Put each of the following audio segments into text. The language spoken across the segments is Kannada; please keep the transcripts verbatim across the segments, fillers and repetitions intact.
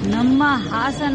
ನಮ್ಮ ಹಾಸನ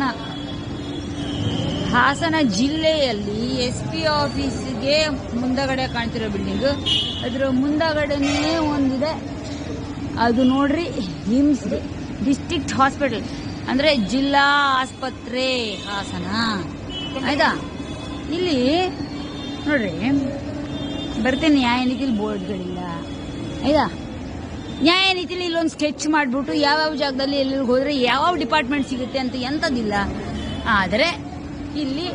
ಹಾಸನ ಜಿಲ್ಲೆಯಲ್ಲಿ ಎಸ್ ಪಿ ಆಫೀಸ್ಗೆ ಮುಂದಗಡೆ ಕಾಣ್ತಿರೋ ಬಿಲ್ಡಿಂಗ್, ಅದರ ಮುಂದಗಡೆನೇ ಒಂದಿದೆ, ಅದು ನೋಡ್ರಿ ಹಿಮ್ಸ್ ಡಿಸ್ಟ್ರಿಕ್ಟ್ ಹಾಸ್ಪಿಟಲ್ ಅಂದ್ರೆ ಜಿಲ್ಲಾ ಆಸ್ಪತ್ರೆ ಹಾಸನ. ಆಯ್ತಾ, ಇಲ್ಲಿ ನೋಡ್ರಿ ಬರ್ತೇನೆ ನ್ಯಾಯನೀತಿಲಿ ಬೋರ್ಡ್ಗಳಿಲ್ಲ. ಆಯ್ತಾ, ನ್ಯಾಯನೀತಿಲಿ ಇಲ್ಲೊಂದು ಸ್ಕೆಚ್ ಮಾಡಿಬಿಟ್ಟು ಯಾವ್ಯಾವ ಜಾಗದಲ್ಲಿ ಎಲ್ಲಿಗೆ ಹೋದ್ರೆ ಯಾವ ಡಿಪಾರ್ಟ್ಮೆಂಟ್ ಸಿಗುತ್ತೆ ಅಂತ ಎಂಥದಿಲ್ಲ. ಆದರೆ ಇಲ್ಲಿ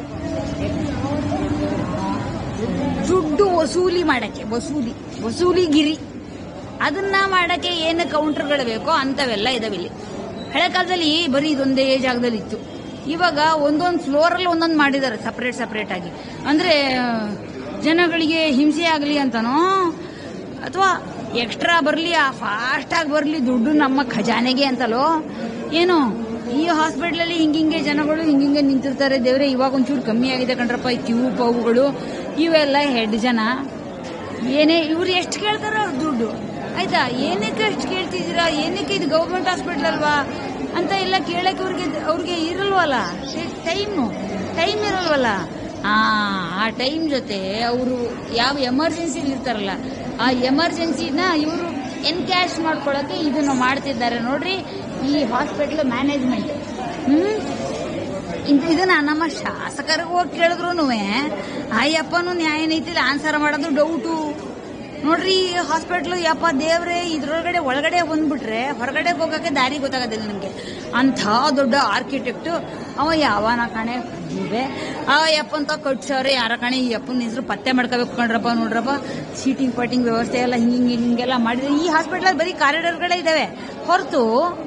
ದುಡ್ಡು ವಸೂಲಿ ಮಾಡಕ್ಕೆ ವಸೂಲಿ ವಸೂಲಿಗಿರಿ ಅದನ್ನ ಮಾಡಕ್ಕೆ ಏನು ಕೌಂಟರ್ಗಳು ಬೇಕೋ ಅಂತವೆಲ್ಲ ಇದಾವೆ ಇಲ್ಲಿ. ಹಳೆ ಕಾಲದಲ್ಲಿ ಬರೀ ಇದೊಂದೇ ಜಾಗದಲ್ಲಿ ಇತ್ತು. ಇವಾಗ ಒಂದೊಂದು ಫ್ಲೋರಲ್ಲಿ ಒಂದೊಂದು ಮಾಡಿದ್ದಾರೆ ಸಪರೇಟ್ ಸಪರೇಟ್ ಆಗಿ. ಅಂದ್ರೆ ಜನಗಳಿಗೆ ಹಿಂಸೆ ಆಗಲಿ ಅಂತನೋ ಅಥವಾ ಎಕ್ಸ್ಟ್ರಾ ಬರಲಿ, ಆ ಫಾಸ್ಟ್ ಆಗಿ ಬರಲಿ ದುಡ್ಡು ನಮ್ಮ ಖಜಾನೆಗೆ ಅಂತಲೋ ಏನೋ. ಈ ಹಾಸ್ಪಿಟ್ಲಲ್ಲಿ ಹಿಂಗಿಂಗೆ ಜನಗಳು ಹಿಂಗಿಂಗೆ ನಿಂತಿರ್ತಾರೆ. ದೇವ್ರೆ, ಇವಾಗ ಒಂಚೂರು ಕಮ್ಮಿ ಆಗಿದೆ ಕಣ್ರಪ್ಪ ಈ ಕ್ಯೂ ಪವುಗಳು ಇವೆಲ್ಲ ಹೆಡ್ ಜನ. ಏನೇ ಇವ್ರು ಎಷ್ಟು ಕೇಳ್ತಾರ ಅವ್ರ ದುಡ್ಡು. ಆಯ್ತಾ, ಏನಕ್ಕೆ ಅಷ್ಟು ಕೇಳ್ತಿದ್ದೀರಾ, ಏನಕ್ಕೆ ಇದು ಗೌರ್ಮೆಂಟ್ ಹಾಸ್ಪಿಟ್ಲ್ ಅಲ್ವಾ ಅಂತ ಎಲ್ಲ ಕೇಳಕ್ಕೆ ಅವ್ರಿಗೆ ಅವ್ರಿಗೆ ಇರಲ್ವಲ್ಲ ಟೈಮು ಟೈಮ್ ಇರಲ್ವಲ್ಲ. ಆ ಆ ಟೈಮ್ ಜೊತೆ ಅವರು ಯಾವ ಎಮರ್ಜೆನ್ಸಿಲಿ ಇರ್ತಾರಲ್ಲ ಆ ಎಮರ್ಜೆನ್ಸಿನ ಇವರು ಎನ್ಕ್ಯಾಶ್ ಮಾಡ್ಕೊಳ್ಳೋಕೆ ಇದನ್ನು ಮಾಡ್ತಿದ್ದಾರೆ ನೋಡ್ರಿ ಈ ಹಾಸ್ಪಿಟಲ್ ಮ್ಯಾನೇಜ್ಮೆಂಟ್. ಹ್ಮ್ ಇದನ್ನ ನಮ್ಮ ಶಾಸಕರಿಗೆ ಹೋಗಿ ಕೇಳಿದ್ರು ಅಯ್ಯಪ್ಪನು ನ್ಯಾಯ ನೀತಿಲಿ ಆನ್ಸರ್ ಮಾಡೋದು ಡೌಟು ನೋಡ್ರಿ. ಹಾಸ್ಪಿಟ್ಲು ಯಪ್ಪ ದೇವ್ರೆ, ಇದ್ರೊಳಗಡೆ ಒಳಗಡೆ ಬಂದ್ಬಿಟ್ರೆ ಹೊರಗಡೆ ಹೋಗಕ್ಕೆ ದಾರಿ ಗೊತ್ತಾಗೋದಿಲ್ಲ ನಿಮ್ಗೆ. ಅಂಥ ದೊಡ್ಡ ಆರ್ಕಿಟೆಕ್ಟ್ ಅವ ಯಾವನ ಕಣೆ ಇವೆ ಆ ಯಪ್ಪಂತ ಕಟ್ಸವ್ರೆ ಯಾರ ಕಣೆ. ಈ ಯಪ್ಪನ ಹೆಸರು ಪತ್ತೆ ಮಾಡ್ಕೋಬೇಕು ಕಣ್ರಪ್ಪ. ನೋಡ್ರಪ್ಪ, ಸೀಟಿಂಗ್ ಪಾಟಿಂಗ್ ವ್ಯವಸ್ಥೆ ಎಲ್ಲ ಹಿಂಗೆ ಹಿಂಗೆಲ್ಲ ಮಾಡಿದ್ರೆ ಈ ಹಾಸ್ಪಿಟ್ಲಲ್ಲಿ ಬರೀ ಕಾರಿಡಾರ್ಗಳೇ ಇದಾವೆ ಹೊರತು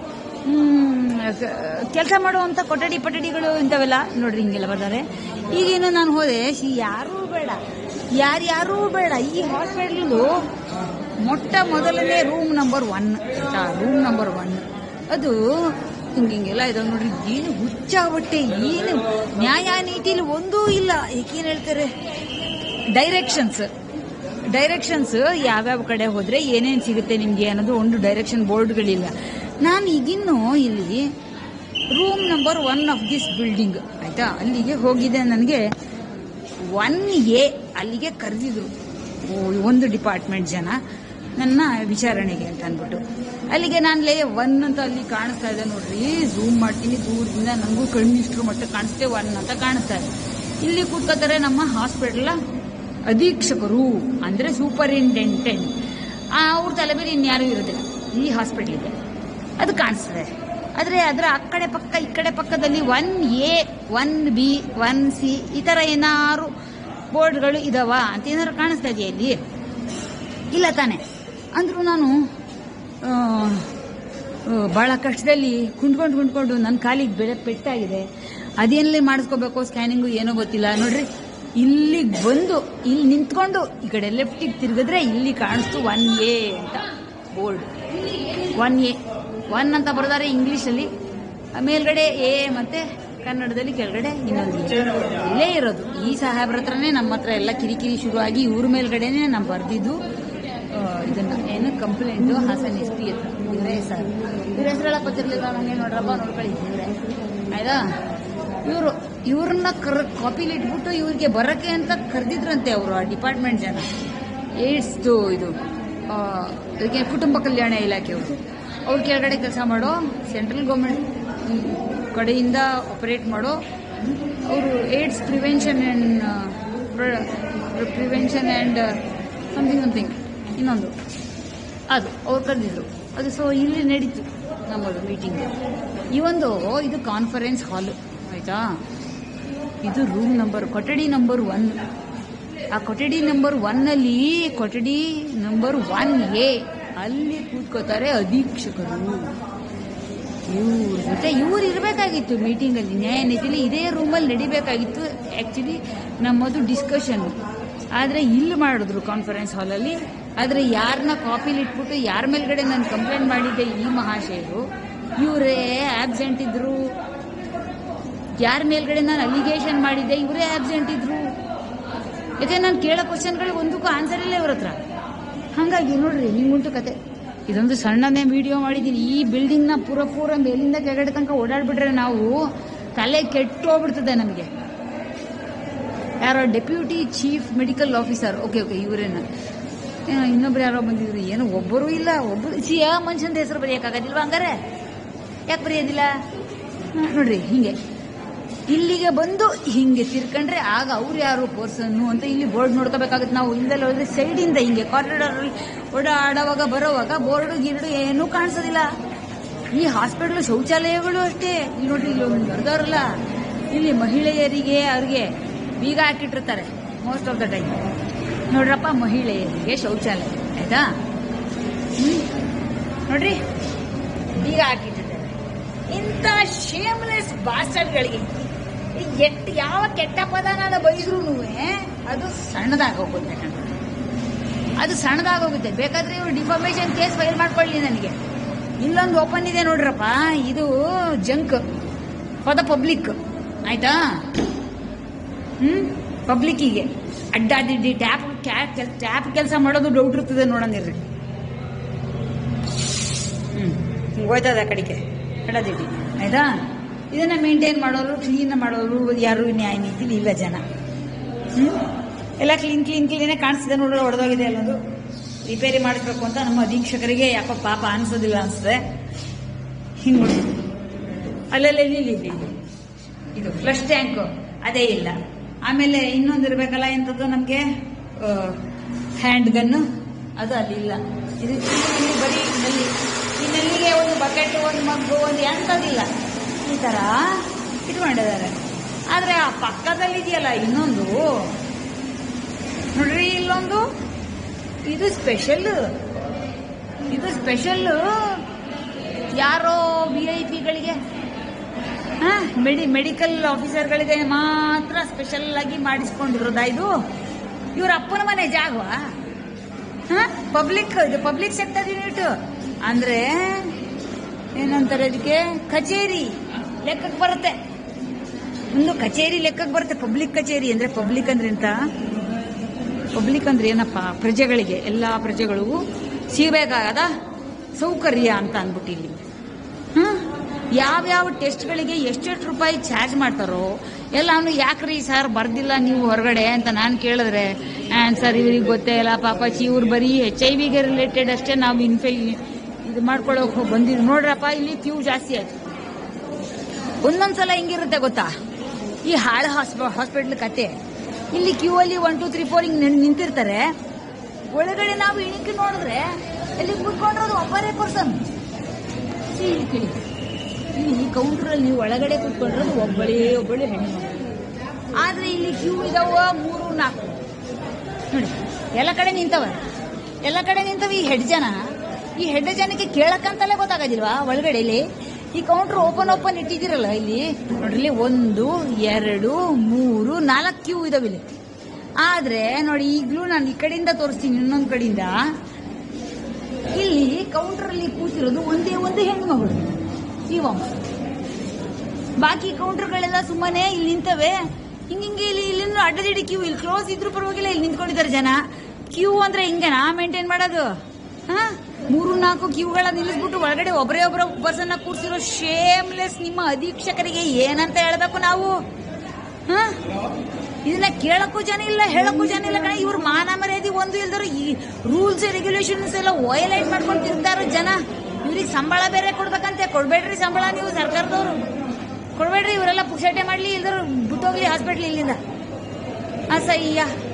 ಕೆಲಸ ಮಾಡುವಂತ ಕೊಠಡಿ ಪಠಡಿಗಳು ಇಂಥವೆಲ್ಲ ನೋಡ್ರಿ ಹಿಂಗೆಲ್ಲ ಬರ್ತಾರೆ. ಈಗೇನು ನಾನು ಹೋದೆ, ಯಾರೂ ಬೇಡ ಯಾರ್ಯಾರೂ ಬೇಡ. ಈ ಹಾಸ್ಪಿಟಲ್ ಮೊಟ್ಟ ಮೊದಲನೇ room number one room number one ಅದು ಹಿಂಗೆಲ್ಲ ಇದಾವೆ ನೋಡ್ರಿ. ಏನು ಹುಚ್ಚ ಬಟ್ಟೆ, ಏನು ನ್ಯಾಯ ನೀತಿಲಿ ಒಂದೂ ಇಲ್ಲ. ಏಕೇನು ಹೇಳ್ತಾರೆ ಡೈರೆಕ್ಷನ್ಸ್ ಡೈರೆಕ್ಷನ್ಸ್ ಯಾವ್ಯಾವ ಕಡೆ ಹೋದ್ರೆ ಏನೇನು ಸಿಗುತ್ತೆ ನಿಮ್ಗೆ ಅನ್ನೋದು ಒಂದು ಡೈರೆಕ್ಷನ್ ಬೋರ್ಡ್ಗಳಿಲ್ಲ. ನಾನು ಈಗಿನ್ನು ಇಲ್ಲಿ room number one of this building ಆಯ್ತಾ, ಅಲ್ಲಿಗೆ ಹೋಗಿದೆ. ನನಗೆ ಒನ್ ಎ ಅಲ್ಲಿಗೆ ಕರೆದಿದ್ರು ಒಂದು ಡಿಪಾರ್ಟ್ಮೆಂಟ್ ಜನ ನನ್ನ ವಿಚಾರಣೆಗೆ ಅಂತ ಅಂದ್ಬಿಟ್ಟು. ಅಲ್ಲಿಗೆ ನಾನು ಲೇ ಒನ್ ಅಂತ ಅಲ್ಲಿ ಕಾಣಿಸ್ತಾ ಇದೆ ನೋಡ್ರಿ, ಝೂಮ್ ಮಾಡ್ತೀನಿ ದೂರದಿಂದ, ನನಗೂ ಕಣ್ಣಿಷ್ಟ್ರ ಮಟ್ಟಕ್ಕೆ ಕಾಣಿಸ್ತೇ ಒನ್ ಅಂತ ಕಾಣಿಸ್ತಾ ಇದೆ. ಇಲ್ಲಿ ಕೂತ್ಕೋತಾರೆ ನಮ್ಮ ಹಾಸ್ಪಿಟಲ್ ಅಧೀಕ್ಷಕರು ಅಂದ್ರೆ ಸೂಪರಿಂಟೆಂಡೆಂಟ್. ಅವ್ರ ತಲೆ ಮೇಲೆ ಇನ್ಯಾರು ಇರೋದಿಲ್ಲ ಈ ಹಾಸ್ಪಿಟ್ಲಿಗೆ, ಅದು ಕಾಣಿಸ್ತದೆ. ಆದ್ರೆ ಅದರ ಆ ಕಡೆ ಪಕ್ಕ ಈ ಕಡೆ ಪಕ್ಕದಲ್ಲಿ one A one B one C ಈ ತರ ಏನಾರು ಬೋರ್ಡ್ಗಳು ಇದಾವ ಅಂತ ಏನಾರು ಕಾಣಿಸ್ತಾ ಇದೆಯಾ ಇಲ್ಲಿ? ಇಲ್ಲ ತಾನೆ. ಅಂದ್ರೂ ನಾನು ಬಹಳ ಕಷ್ಟದಲ್ಲಿ ಕುಂಡ್ಕೊಂಡು ಕುಂಡ್ಕೊಂಡು ನನ್ನ ಕಾಲಿಗೆ ಬೆಳೆ ಪೆಟ್ಟಾಗಿದೆ. ಅದೇನಲ್ಲಿ ಮಾಡಿಸ್ಕೋಬೇಕು ಸ್ಕ್ಯಾನಿಂಗು ಏನೋ ಗೊತ್ತಿಲ್ಲ. ನೋಡ್ರಿ, ಇಲ್ಲಿಗೆ ಬಂದು ಇಲ್ಲಿ ನಿಂತ್ಕೊಂಡು ಈ ಕಡೆ ಲೆಫ್ಟಿಗೆ ತಿರುಗಿದ್ರೆ ಇಲ್ಲಿ ಕಾಣಿಸ್ತು ಒನ್ ಎ ಅಂತ ಬೋರ್ಡ್. ಒನ್ ಎ ಒನ್ ಅಂತ ಬರ್ತಾರೆ ಇಂಗ್ಲಿಷಲ್ಲಿ, ಮೇಲ್ಗಡೆ ಎ ಮತ್ತೆ ಕನ್ನಡದಲ್ಲಿ ಕೆಳಗಡೆ ಇನ್ನೊಂದು ಇಲ್ಲೇ ಇರೋದು. ಈ ಸಾಹೇಬ್ರ ಹತ್ರನೇ ನಮ್ಮ ಹತ್ರ ಎಲ್ಲ ಕಿರಿಕಿರಿ ಶುರುವಾಗಿ ಇವ್ರ ಮೇಲ್ಗಡೆನೆ ನಾವು ಬರ್ದಿದ್ದು ಇದನ್ನ ಏನು ಕಂಪ್ಲೇಂಟು ಹಾಸನ್ ಎಸ್ ಪಿ ಹತ್ರ. ಇವರೇ ಸರ್, ಇವ್ರ ಹೆಸರೆಲ್ಲ ಗೊತ್ತಿರ್ಲಿಲ್ಲ ನನಗೆ. ನೋಡ್ರಪ್ಪ ನೋಡ್ಕೊಳ್ಳಿ ಇವ್ರೆ ಆಯ್ತಾ. ಇವರು ಇವ್ರನ್ನ ಕರ್ ಕಾಪಿಲಿ ಇಟ್ಬಿಟ್ಟು ಇವ್ರಿಗೆ ಬರಕ್ಕೆ ಅಂತ ಕರೆದಿದ್ರಂತೆ ಅವರು ಆ ಡಿಪಾರ್ಟ್ಮೆಂಟ್ ಜನ. ಏಡ್ಸ್ದು ಇದು ಇದಕ್ಕೆ ಕುಟುಂಬ ಕಲ್ಯಾಣ ಇಲಾಖೆಯವರು. ಅವ್ರ ಕೆಳಗಡೆ ಕೆಲಸ ಮಾಡೋ ಸೆಂಟ್ರಲ್ ಗೌರ್ಮೆಂಟ್ ಕಡೆಯಿಂದ ಆಪರೇಟ್ ಮಾಡೋ ಅವರು AIDS prevention and prevention and something something ಇನ್ನೊಂದು ಅದು ಅವ್ರು ಕರೆದಿದ್ರು. ಅದು ಸೊ ಇಲ್ಲಿ ನಡೀತು ನಮ್ಮದು ಮೀಟಿಂಗ್. ಈ ಒಂದು ಇದು ಕಾನ್ಫರೆನ್ಸ್ ಹಾಲು ಆಯ್ತಾ. ಇದು ರೂಮ್ ನಂಬರ್ ಕೊಠಡಿ ನಂಬರ್ ಒನ್. ಆ ಕೊಠಡಿ ನಂಬರ್ ಒನ್ ಅಲ್ಲಿ ಕೊಠಡಿ ನಂಬರ್ ಒನ್ ಎ ಅಲ್ಲಿ ಕೂತ್ಕೋತಾರೆ ಅಧೀಕ್ಷಕರು. ಇವ್ರ ಜೊತೆ ಇವ್ರು ಇರಬೇಕಾಗಿತ್ತು ಮೀಟಿಂಗ್ ಅಲ್ಲಿ, ನ್ಯಾಯ ನೀತಿಲಿ ಇದೇ ರೂಮಲ್ಲಿ ನಡಿಬೇಕಾಗಿತ್ತು ಆಕ್ಚುಲಿ ನಮ್ಮದು ಡಿಸ್ಕಷನ್. ಆದ್ರೆ ಇಲ್ಲಿ ಮಾಡಿದ್ರು ಕಾನ್ಫರೆನ್ಸ್ ಹಾಲಲ್ಲಿ. ಆದ್ರೆ ಯಾರನ್ನ ಕಾಪಿಲಿ ಇಟ್ಬಿಟ್ಟು ಯಾರ ಮೇಲ್ಗಡೆ ನಾನು ಕಂಪ್ಲೇಂಟ್ ಮಾಡಿದ್ದೆ ಈ ಮಹಾಶಯರು ಇವರೇ ಆಬ್ಸೆಂಟ್ ಇದ್ರು. ಯಾರ ಮೇಲ್ಗಡೆ ನಾನು ಅಲಿಗೇಷನ್ ಮಾಡಿದ್ದೆ ಇವರೇ ಆಬ್ಸೆಂಟ್ ಇದ್ರು. ಯಾಕೆ ನಾನು ಕೇಳೋ ಕ್ವಶನ್ಗಳಿಗೆ ಒಂದಕ್ಕೂ ಆನ್ಸರ್ ಇಲ್ಲ ಇವ್ರ ಹತ್ರ. ಹಾಗಾಗಿ ನೋಡ್ರಿ ನಿಮ್ಗುಂಟು ಕತೆ. ಇದೊಂದು ಸಣ್ಣನೇ ವಿಡಿಯೋ ಮಾಡಿದ್ದೀನಿ. ಈ ಬಿಲ್ಡಿಂಗ್ ನ ಪೂರ ಪೂರ ಮೇಲಿಂದ ಕೆಳಗಡೆ ತನಕ ಓಡಾಡ್ಬಿಟ್ರೆ ನಾವು ತಲೆ ಕೆಟ್ಟು ಹೋಗ್ಬಿಡ್ತದೆ ನಮಗೆ. ಯಾರೋ deputy chief medical officer, okay okay ಇವರೇನ, ಇನ್ನೊಬ್ರು ಯಾರೋ ಬಂದಿದ್ರು, ಏನೋ ಒಬ್ಬರು ಇಲ್ಲ. ಒಬ್ಬರು ಸಿ ಆ ಮನುಷ್ಯನ ಹೆಸರು ಬರೆಯಕ್ಕಾಗೋದಿಲ್ವಾ ಹಂಗಾರೆ? ಯಾಕೆ ಬರೆಯೋದಿಲ್ಲ ನೋಡ್ರಿ? ಹಿಂಗೆ ಇಲ್ಲಿಗೆ ಬಂದು ಹಿಂಗೆ ತಿರ್ಕೊಂಡ್ರೆ ಆಗ ಅವ್ರು ಯಾರು ಪರ್ಸನ್ನು ಅಂತ ಇಲ್ಲಿ ಬೋರ್ಡ್ ನೋಡ್ಕೋಬೇಕಾಗುತ್ತೆ ನಾವು. ಇಲ್ಲೆಲ್ಲ ಹೋದ್ರೆ ಸೈಡಿಂದ ಹಿಂಗೆ ಕಾರಿಡಾರ್ ಓಡಾಡುವಾಗ ಬರೋವಾಗ ಬೋರ್ಡು ಗಿರ್ಡು ಏನೂ ಕಾಣಿಸೋದಿಲ್ಲ. ಈ ಹಾಸ್ಪಿಟಲ್ ಶೌಚಾಲಯಗಳು ಅಷ್ಟೇ. ಇಲ್ಲಿ ನೋಡ್ರಿ, ಇಲ್ಲಿ ಒಂದು ಬರ್ದವ್ರಲ್ಲ, ಇಲ್ಲಿ ಮಹಿಳೆಯರಿಗೆ ಅವ್ರಿಗೆ ಬೀಗ ಹಾಕಿಟ್ಟಿರ್ತಾರೆ ಮೋಸ್ಟ್ ಆಫ್ ದ ಟೈಮ್. ನೋಡ್ರಪ್ಪ, ಮಹಿಳೆಯರಿಗೆ ಶೌಚಾಲಯ ಆಯ್ತಾ, ಹ್ಮ್ ನೋಡ್ರಿ ಬೀಗ ಹಾಕಿಟ್ಟಿರ್ತಾರೆ. ಇಂಥ ಶೇಮ್ಲೆಸ್ ಬಾಸ್ಟರ್ಗಳಿಗೆ ಎಟ್ ಯಾವ ಕೆಟ್ಟ ಪದನಾದ ಬೈದ್ರೂ ಅದು ಸಣ್ಣದಾಗೋಗುತ್ತೆ ಕಣ್ಣ, ಅದು ಸಣ್ಣದಾಗೋಗುತ್ತೆ. ಬೇಕಾದ್ರೆ ಇವರು ಡಿಫಾಮೇಷನ್ ಕೇಸ್ ಫೈಲ್ ಮಾಡ್ಕೊಳ್ಳಿ ನನಗೆ. ಇಲ್ಲೊಂದು ಓಪನ್ ಇದೆ ನೋಡ್ರಪ್ಪ, ಇದು ಜಂಕ್ ಫಾರ್ ದ ಪಬ್ಲಿಕ್ ಆಯ್ತಾ. ಹ್ಮ್ ಪಬ್ಲಿಕ್ಕಿಗೆ ಅಡ್ಡಾದಿಡ್ಡಿ ಟ್ಯಾಪ್ ಟ್ಯಾಪ್ ಕೆಲಸ ಮಾಡೋದು ಡೌಟ್ ಇರ್ತದೆ ನೋಡೋಣಿರ್ರಿ. ಹ್ಮ್ ಹೋಯ್ತದ ಕಡಿಕೆ ಅಡ್ಡಾದಿಡ್ಡಿ ಆಯ್ತಾ. ಇದನ್ನ ಮೇಂಟೈನ್ ಮಾಡೋರು, ಕ್ಲೀನ್ ಮಾಡೋರು ಯಾರು ನ್ಯಾಯ ನೀತಿಲಿ ಇಲ್ಲ ಜನ. ಹ್ಮ್ ಎಲ್ಲ ಕ್ಲೀನ್ ಕ್ಲೀನ್ ಕ್ಲೀನೇ ಕಾಣಿಸ್ತಿದೆ ನೋಡ್ರಿ. ಹೊಡೆದೋಗಿದೆ ಎಲ್ಲದು ರಿಪೇರಿ ಮಾಡಿಸ್ಬೇಕು ಅಂತ ನಮ್ಮ ಅಧೀಕ್ಷಕರಿಗೆ ಯಾಕೋ ಪಾಪ ಅನ್ಸೋದಿಲ್ಲ ಅನ್ಸುತ್ತೆ. ಹಿಂಗ್ ನೋಡಿ, ಅಲ್ಲೆಲ್ಲ ಇಲ್ಲಿ ಇಲ್ಲಿ ಇಲ್ಲಿ ಇದು ಫ್ಲಶ್ ಟ್ಯಾಂಕ್ ಅದೇ ಇಲ್ಲ. ಆಮೇಲೆ ಇನ್ನೊಂದು ಇರ್ಬೇಕಲ್ಲ ಎಂಥದ್ದು ನಮ್ಗೆ ಹ್ಯಾಂಡ್ ಗನ್, ಅದು ಅಲ್ಲಿ ಇಲ್ಲ. ಇದು ಇಲ್ಲಿ ಬರೀ ನಲ್ಲಿ, ಈ ನಲ್ಲಿಗೆ ಒಂದು ಬಕೆಟ್, ಒಂದು ಮಗ್ಗು, ಒಂದು ಎಂಥದಿಲ್ಲ. ಈ ತರ ಇಟ್ಕೊಂಡಿದ್ದಾರೆ. ಆದ್ರೆ ಆ ಪಕ್ಕದಲ್ಲಿ ಇದೆಯಲ್ಲ ಇನ್ನೊಂದು ನೋಡ್ರಿ, ಇಲ್ಲೊಂದು ಇದು ಸ್ಪೆಷಲ್, ಇದು ಸ್ಪೆಷಲ್ ಯಾರೋ ವಿ ಐ ಪಿಗಳಿಗೆ, ಮೆಡಿ ಮೆಡಿಕಲ್ ಆಫೀಸರ್ಗಳಿಗೆ ಮಾತ್ರ ಸ್ಪೆಷಲ್ ಆಗಿ ಮಾಡಿಸ್ಕೊಂಡಿರೋದಾ ಇದು? ಇವ್ರ ಅಪ್ಪನ ಮನೆ ಜಾಗವಾ? ಪಬ್ಲಿಕ್, ಇದು ಪಬ್ಲಿಕ್ ಸೆಕ್ಟರ್ ಯೂನಿಟ್ ಅಂದ್ರೆ ಏನಂತಾರೆ ಅದಕ್ಕೆ, ಕಚೇರಿ ಲೆಕ್ಕಕ್ಕೆ ಬರುತ್ತೆ. ಒಂದು ಕಚೇರಿ ಲೆಕ್ಕಕ್ಕೆ ಬರುತ್ತೆ. ಪಬ್ಲಿಕ್ ಕಚೇರಿ ಅಂದ್ರೆ, ಪಬ್ಲಿಕ್ ಅಂದ್ರೆ ಎಂತ? ಪಬ್ಲಿಕ್ ಅಂದ್ರೆ ಏನಪ್ಪ? ಪ್ರಜೆಗಳಿಗೆ, ಎಲ್ಲಾ ಪ್ರಜೆಗಳಿಗೂ ಸಿಗಬೇಕಾದ ಸೌಕರ್ಯ ಅಂತ ಅಂದ್ಬಿಟ್ಟು ಇಲ್ಲಿ ಹ್ಮ್ ಯಾವ್ಯಾವ ಟೆಸ್ಟ್ಗಳಿಗೆ ಎಷ್ಟೆಷ್ಟು ರೂಪಾಯಿ ಚಾರ್ಜ್ ಮಾಡ್ತಾರೋ ಎಲ್ಲಾನು ಯಾಕ್ರಿ ಸರ್ ಬರ್ದಿಲ್ಲ ನೀವು ಹೊರಗಡೆ ಅಂತ ನಾನು ಕೇಳಿದ್ರೆ, ಸರ್ ಇವ್ರಿಗೆ ಗೊತ್ತೇ ಇಲ್ಲ ಪಾಪಾಚಿ, ಇವ್ರು ಬರೀ ಎಚ್ ಐ ವಿಗೆ ರಿಲೇಟೆಡ್ ಅಷ್ಟೇ ನಾವು ಇನ್ಫೆ ಇದು ಮಾಡ್ಕೊಳಕ್ ಬಂದಿದ್ರು ನೋಡ್ರಪ್ಪ. ಇಲ್ಲಿ ಕ್ಯೂ ಜಾಸ್ತಿ ಆಯ್ತು. ಒಂದೊಂದ್ಸಲ ಹಿಂಗಿರುತ್ತೆ ಗೊತ್ತಾ ಈ ಹಾಳು ಹಾಸ್ಪಿಟಲ್ ಕತೆ. ಇಲ್ಲಿ ಕ್ಯೂ ಅಲ್ಲಿ ಒನ್ ಟೂ ತ್ರೀ ಫೋರ್ ಹಿಂಗ್ ನಿಂತಿರ್ತಾರೆ. ಒಳಗಡೆ ನಾವು ಇಣಿಕೆ ನೋಡಿದ್ರೆ ಇಲ್ಲಿ ಕೂತ್ಕೊಂಡಿರೋದು ಒಬ್ಬರೇ ಪರ್ಸನ್. ಇಲ್ಲಿ ಈ ಕೌಂಟರ್ ಅಲ್ಲಿ ನೀವು ಒಳಗಡೆ ಕೂತ್ಕೊಂಡಿರೋದು ಒಬ್ಬಳೇ ಒಬ್ಬಳು ಹೆಣ್ಣು. ಆದ್ರೆ ಇಲ್ಲಿ ಕ್ಯೂ ಇದಾವ ಮೂರು ನಾಲ್ಕು ನೋಡಿ, ಎಲ್ಲ ಕಡೆ ನಿಂತವ, ಎಲ್ಲ ಕಡೆ ನಿಂತವ. ಈ ಹೆಡ್ ಜನ, ಈ ಹೆಡ್ ಜನಕ್ಕೆ ಕೇಳಕ್ಕಂತಲೇ ಗೊತ್ತಾಗೋದಿಲ್ವಾ ಒಳಗಡೆ? ಇಲ್ಲಿ ಈ ಕೌಂಟರ್ ಓಪನ್ ಓಪನ್ ಇಟ್ಟಿದ್ದೀರಲ್ಲ ಇಲ್ಲಿ ನೋಡ್ರಿ, ಒಂದು ಎರಡು ಮೂರು ನಾಲ್ಕು ಕ್ಯೂ ಇದಾವೆ ಇಲ್ಲಿ. ಆದ್ರೆ ನೋಡಿ, ಈಗ್ಲೂ ನಾನು ಈ ಕಡೆಯಿಂದ ತೋರಿಸ್ತೀನಿ, ಇನ್ನೊಂದು ಕಡೆಯಿಂದ ಇಲ್ಲಿ ಕೌಂಟರ್ ಅಲ್ಲಿ ಕೂತಿರೋದು ಒಂದೇ ಒಂದು ಹೆಣ್ಣು ಮಗಳು ಇವ. ಬಾಕಿ ಕೌಂಟರ್ಗಳೆಲ್ಲ ಸುಮ್ಮನೆ ಇಲ್ಲಿ ನಿಂತವೆ. ಹಿಂಗಿಂಗೆ ಇಲ್ಲಿ ಇಲ್ಲಿಂದ ಅಡ್ಡದಿಡಿ ಕ್ಯೂ, ಇಲ್ಲಿ ಕ್ಲೋಸ್ ಇದ್ರು ಪರವಾಗಿಲ್ಲ, ಇಲ್ಲಿ ನಿಂತ್ಕೊಂಡಿದ್ದಾರೆ ಜನ. ಕ್ಯೂ ಅಂದ್ರೆ ಹಿಂಗೆನಾ ಮೇಂಟೈನ್ ಮಾಡೋದು? ಹಾ, ಮೂರು ನಾಲ್ಕು ಕ್ಯೂಗಳ ನಿಲ್ಲಿಸ್ಬಿಟ್ಟು ಒಳಗಡೆ ಒಬ್ಬರೇ ಒಬ್ಬರ ಪರ್ಸನ್ ಕೂರ್ಸಿರೋ ಶೇಮ್ಲೆಸ್ ನಿಮ್ಮ ಅಧೀಕ್ಷಕರಿಗೆ ಏನಂತ ಹೇಳ್ಬೇಕು ನಾವು? ಹಾ, ಇದನ್ನ ಕೇಳಕ್ಕೂ ಜನ ಇಲ್ಲ, ಹೇಳಕ್ಕೂ ಜನ ಇಲ್ಲ ಕಣ. ಇವ್ರ ಮಾನ ಮರ್ಯಾದೆ ಒಂದು ಇಲ್ದರು, ಈ ರೂಲ್ಸ್ ರೆಗ್ಯುಲೇಷನ್ಸ್ ಎಲ್ಲ ವಯಲೇಟ್ ಮಾಡ್ಕೊಂಡು ತಿರ್ತಾರ ಜನ. ಇವ್ರಿಗೆ ಸಂಬಳ ಬೇರೆ ಕೊಡ್ಬೇಕಂತೆ. ಕೊಡ್ಬೇಡ್ರಿ ಸಂಬಳ ನೀವು ಸರ್ಕಾರದವರು, ಕೊಡ್ಬೇಡ್ರಿ. ಇವರೆಲ್ಲ ಪುಕ್ಷಟೆ ಮಾಡ್ಲಿ, ಇಲ್ದರು ಬಿಟ್ಟೋಗ್ಲಿ ಹಾಸ್ಪಿಟ್ಲ್ ಇಲ್ಲಿಂದ. ಅಸಹ್ಯ.